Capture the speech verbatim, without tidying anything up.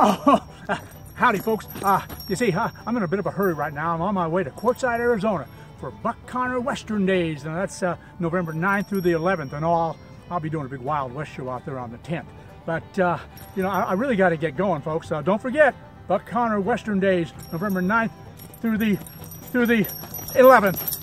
Oh, howdy, folks. Uh, you see, uh, I'm in a bit of a hurry right now. I'm on my way to Quartzsite, Arizona for Buck Connor Western Days. And that's uh, November ninth through the eleventh. And all, I'll be doing a big Wild West show out there on the tenth. But, uh, you know, I, I really got to get going, folks. Uh, don't forget, Buck Connor Western Days, November ninth through the, through the eleventh.